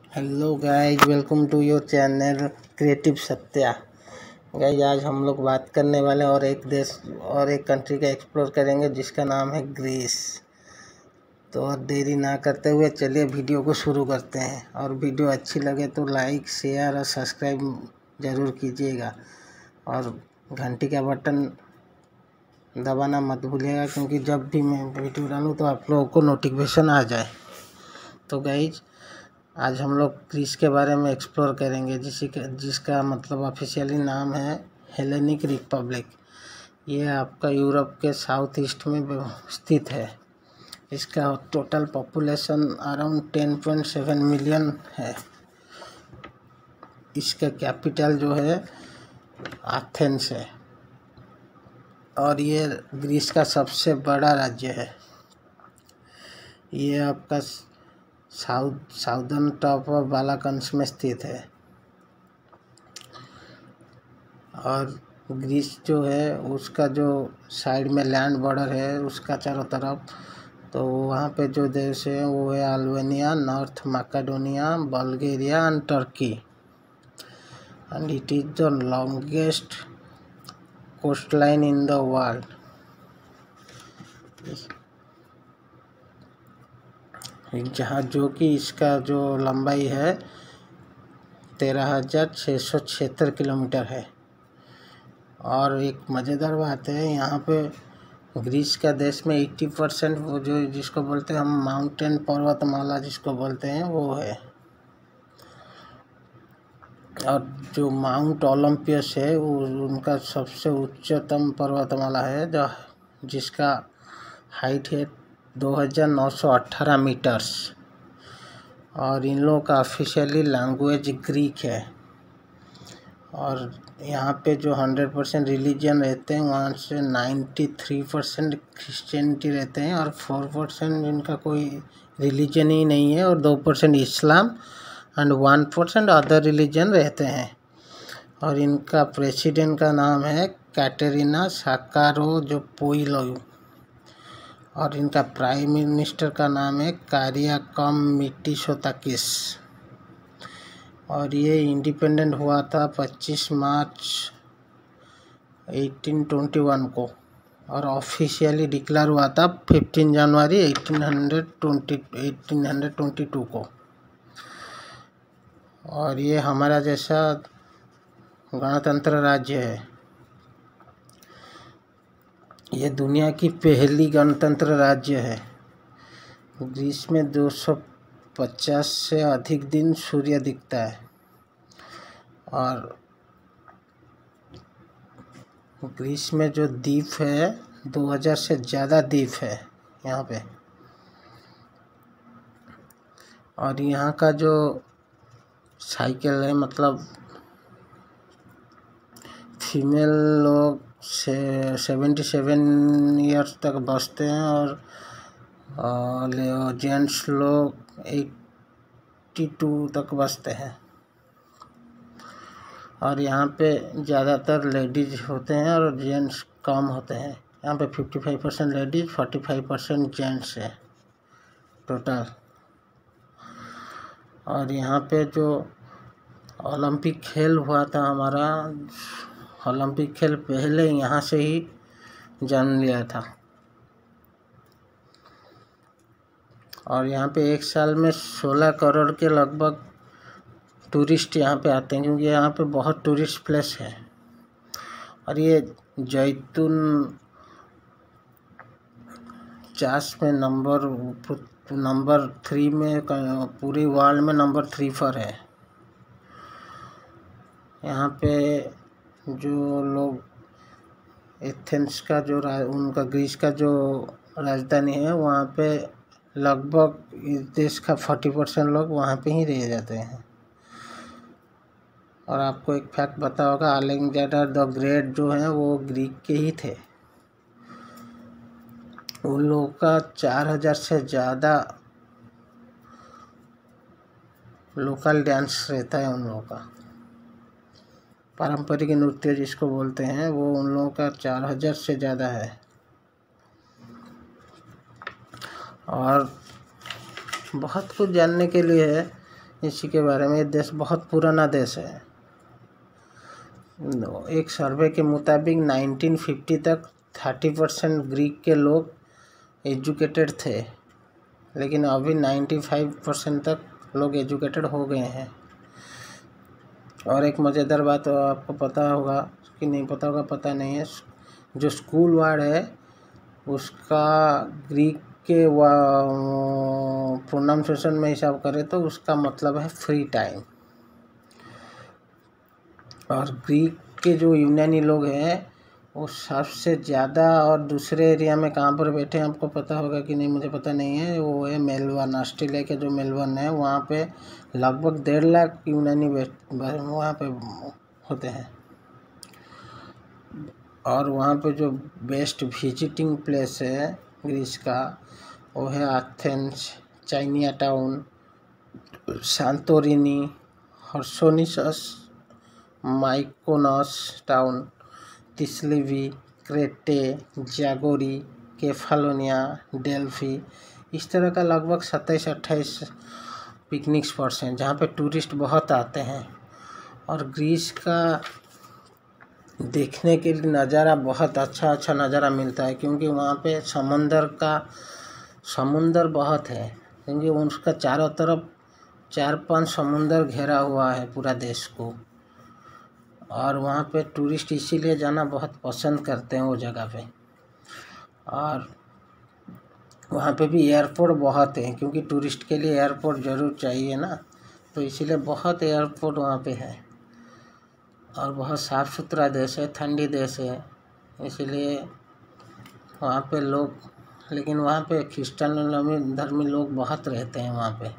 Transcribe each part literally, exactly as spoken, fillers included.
Hello guys, welcome to your channel creative Satya. Guys आज हम लोग बात करने वाले और एक देश और एक कंट्री का एक्सप्लोर करेंगे जिसका नाम है ग्रीस। तो और देरी ना करते हुए चलिए वीडियो को शुरू करते हैं। और वीडियो अच्छी लगे तो लाइक शेयर और सब्सक्राइब ज़रूर कीजिएगा और घंटी का बटन दबाना मत भूलिएगा, क्योंकि जब भी मैं वीडियो डालूँ तो आप लोगों को नोटिफिकेशन आ जाए। तो गाइज आज हम लोग ग्रीस के बारे में एक्सप्लोर करेंगे, जिसी के जिसका मतलब ऑफिशियली नाम है हेलेनिक रिपब्लिक। ये आपका यूरोप के साउथ ईस्ट में स्थित है। इसका total population around ten point seven million है। इसका कैपिटल जो है एथेंस है और ये ग्रीस का सबसे बड़ा राज्य है। ये आपका south southern top of Balkans में स्थित है। और ग्रीस जो है उसका जो साइड में लैंड बॉर्डर है उसका चारों तरफ, तो वहाँ पे जो देश है वो है Albania, North Macedonia, Bulgaria and Turkey. And it is the longest coastline in the world. जहाँ जो कि इसका जो लंबाई है तेरह हजार छः सौ छिहत्तर किलोमीटर है। और एक मज़ेदार बात है, यहाँ पे ग्रीस का देश में अस्सी परसेंट वो जो जिसको बोलते हैं हम माउंटेन पर्वतमाला जिसको बोलते हैं वो है। और जो माउंट ओलंपस है वो उनका सबसे उच्चतम पर्वतमाला है, जो जिसका हाइट है दो हज़ार नौ सौ अठारह मीटर्स। और इन लोगों का ऑफिशियली लैंग्वेज ग्रीक है। और यहाँ पे जो हंड्रेड परसेंट रिलीजन रहते हैं वहाँ से नाइन्टी थ्री परसेंट क्रिश्चियनिटी रहते हैं और फोर परसेंट जिनका कोई रिलीजन ही नहीं है और दो percent Islam and one percent other religion रहते हैं। और इनका प्रेसिडेंट का नाम है कैटरीना साकारोपोउलो और इनका प्राइम मिनिस्टर का नाम है कारियाकॉम मित्सोताकिस। और ये इंडिपेंडेंट हुआ था पच्चीस मार्च अठारह सौ इक्कीस को और ऑफिशियली डिक्लेयर हुआ था पंद्रह जनवरी अठारह सौ बाईस को। और ये हमारा जैसा गणतंत्र राज्य है। ये दुनिया की पहली गणतंत्र राज्य है। ग्रीस में दो सौ पचास से अधिक दिन सूर्य दिखता है। और ग्रीस में जो द्वीप है दो हज़ार से ज़्यादा द्वीप है यहाँ पे। और यहाँ का जो साइकिल है, मतलब फीमेल लोग से सेवेंटी सेवन ईयर्स तक बचते हैं और जेंट्स लोग एट्टी टू तक बचते हैं। और यहाँ पे ज़्यादातर लेडीज होते हैं और जेंट्स कम होते हैं। यहाँ पे fifty five percent ladies forty five percent gents है टोटल। और यहाँ पे जो ओलंपिक खेल हुआ था हमारा, ओलंपिक खेल पहले यहाँ से ही जन्म लिया था। और यहाँ पे एक साल में सोलह करोड़ के लगभग टूरिस्ट यहाँ पे आते हैं, क्योंकि यहाँ पे बहुत टूरिस्ट प्लेस है। और ये जैतून चास में नंबर नंबर थ्री में पूरी वर्ल्ड में नंबर थ्री पर है। यहाँ पे जो लोग एथेंस का जो उनका ग्रीस का जो राजधानी है वहाँ पे लगभग इस देश का फोर्टी परसेंट लोग वहाँ पे ही रह जाते हैं। और आपको एक फैक्ट पता होगा, अलेक्जेंडर द ग्रेट जो है वो ग्रीक के ही थे। उन लोगों का चार हजार से ज़्यादा लोकल डांस रहता है। उन लोगों का पारंपरिक नृत्य जिसको बोलते हैं वो उन लोगों का चार हजार से ज़्यादा है। और बहुत कुछ जानने के लिए है। इसी के बारे में। ये देश बहुत पुराना देश है। एक सर्वे के मुताबिक नाइनटीन फिफ्टी तक थर्टी परसेंट ग्रीक के लोग एजुकेटेड थे, लेकिन अभी नाइन्टी फाइव परसेंट तक लोग एजुकेटेड हो गए हैं। और एक मज़ेदार बात तो आपको पता होगा कि नहीं पता होगा, पता नहीं है, जो स्कूल वर्ड है उसका ग्रीक के प्रोनाउंसिएशन में हिसाब करें तो उसका मतलब है फ्री टाइम। और ग्रीक के जो यूनानी लोग हैं वो सबसे ज़्यादा, और दूसरे एरिया में कहाँ पर बैठे हैं आपको पता होगा कि नहीं मुझे पता नहीं है, वो है मेलबर्न, ऑस्ट्रेलिया के जो मेलबर्न है वहाँ पे लगभग डेढ़ लाख यूनानी वहाँ पे होते हैं। और वहाँ पे जो बेस्ट विजिटिंग प्लेस है ग्रीस का वो है Athens, Chania town, Santorini, Hersonissos, Mykonos town, Tsilivi, Crete, Zagori, Kefalonia, Delphi, इस तरह का लगभग सत्ताईस अट्ठाईस पिकनिक स्पॉट्स हैं जहाँ पे टूरिस्ट बहुत आते हैं। और ग्रीस का देखने के लिए नज़ारा बहुत अच्छा अच्छा नज़ारा मिलता है, क्योंकि वहाँ पे समंदर का समुंदर बहुत है, क्योंकि उसका चारों तरफ चार पांच समुंदर घेरा हुआ है पूरा देश को। और वहाँ पे टूरिस्ट इसीलिए जाना बहुत पसंद करते हैं वो जगह पे। और वहाँ पे भी एयरपोर्ट बहुत है, क्योंकि टूरिस्ट के लिए एयरपोर्ट ज़रूर चाहिए ना, तो इसीलिए बहुत एयरपोर्ट वहाँ पे है। और बहुत साफ़ सुथरा देश है, ठंडी देश है, इसीलिए वहाँ पे लोग, लेकिन वहाँ पे क्रिश्चियन धर्मी लोग बहुत रहते हैं वहाँ पे।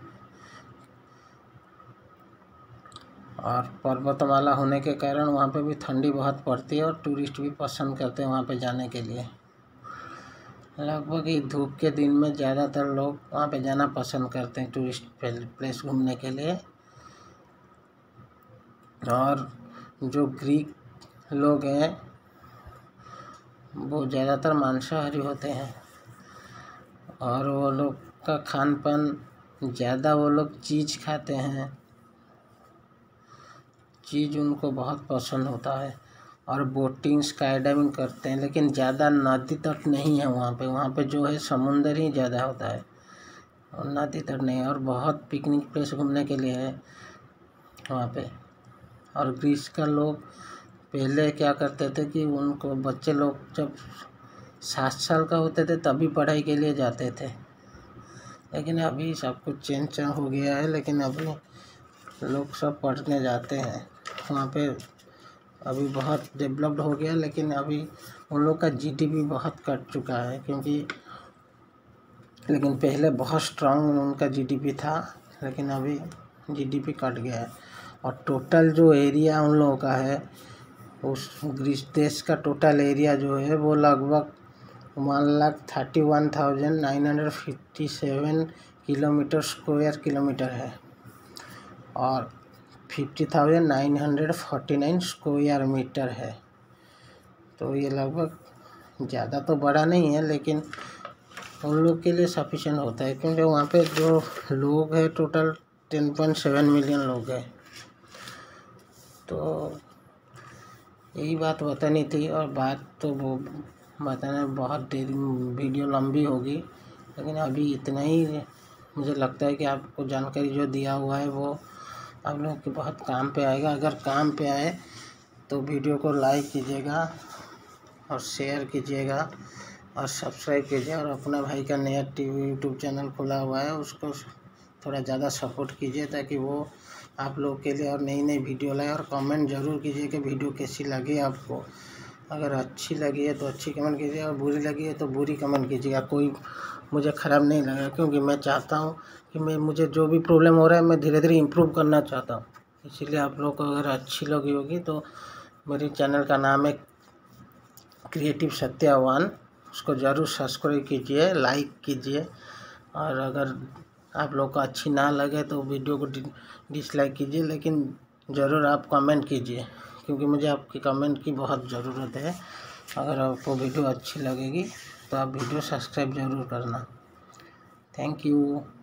और पर्वतमाला होने के कारण वहाँ पे भी ठंडी बहुत पड़ती है और टूरिस्ट भी पसंद करते हैं वहाँ पे जाने के लिए। लगभग ही धूप के दिन में ज़्यादातर लोग वहाँ पे जाना पसंद करते हैं टूरिस्ट प्लेस घूमने के लिए। और जो ग्रीक लोग हैं वो ज़्यादातर मांसाहारी होते हैं, और वो लोग का खान पान ज़्यादा, वो लोग चीज़ खाते हैं, चीज़ उनको बहुत पसंद होता है। और बोटिंग स्काई डाइविंग करते हैं, लेकिन ज़्यादा नदी तट नहीं है वहाँ पे। वहाँ पे जो है समुंदर ही ज़्यादा होता है और नदी तट नहीं है। और बहुत पिकनिक प्लेस घूमने के लिए है वहाँ पे। और ग्रीस का लोग पहले क्या करते थे कि उनको बच्चे लोग जब सात साल का होते थे तभी पढ़ाई के लिए जाते थे, लेकिन अभी सब कुछ चेंज हो गया है। लेकिन अभी लोग सब पढ़ने जाते हैं वहाँ पे। अभी बहुत डेवलप्ड हो गया, लेकिन अभी उन लोग का जीडीपी बहुत कट चुका है, क्योंकि लेकिन पहले बहुत स्ट्रांग उनका जीडीपी था, लेकिन अभी जीडीपी कट गया है। और टोटल जो एरिया उन लोगों का है, उस ग्रीस देश का टोटल एरिया जो है वो लगभग one lakh thirty one thousand nine hundred fifty seven kilometre square kilometre है, और fifty thousand nine hundred forty nine square metre है। तो ये लगभग ज़्यादा तो बड़ा नहीं है, लेकिन उन लोग के लिए सफिशिएंट होता है, क्योंकि वहाँ पे जो लोग हैं total ten point seven million लोग हैं। तो यही बात बतानी थी, और बात तो वो बताना बहुत देर वीडियो लंबी होगी, लेकिन अभी इतना ही मुझे लगता है कि आपको जानकारी जो दिया हुआ है वो आप लोगों के बहुत काम पे आएगा। अगर काम पे आए तो वीडियो को लाइक कीजिएगा और शेयर कीजिएगा और सब्सक्राइब कीजिए। और अपना भाई का नया टीवी यूट्यूब चैनल खुला हुआ है, उसको थोड़ा ज़्यादा सपोर्ट कीजिए, ताकि वो आप लोग के लिए और नई नई वीडियो लाए। और कमेंट ज़रूर कीजिए कि वीडियो कैसी लगी आपको। अगर अच्छी लगी है तो अच्छी कमेंट कीजिए, और बुरी लगी है तो बुरी कमेंट कीजिएगा। कोई मुझे ख़राब नहीं लगा, क्योंकि मैं चाहता हूँ कि मैं मुझे जो भी प्रॉब्लम हो रहा है मैं धीरे धीरे इम्प्रूव करना चाहता हूँ। इसीलिए आप लोग को अगर अच्छी लगी होगी तो मेरे चैनल का नाम है क्रिएटिव सत्या वन, उसको ज़रूर सब्सक्राइब कीजिए, लाइक कीजिए। और अगर आप लोग को अच्छी ना लगे तो वीडियो को डिसलाइक कीजिए, लेकिन ज़रूर आप कमेंट कीजिए, क्योंकि मुझे आपकी कमेंट की बहुत ज़रूरत है। अगर आपको वीडियो अच्छी लगेगी तो आप वीडियो सब्सक्राइब ज़रूर करना। Thank you.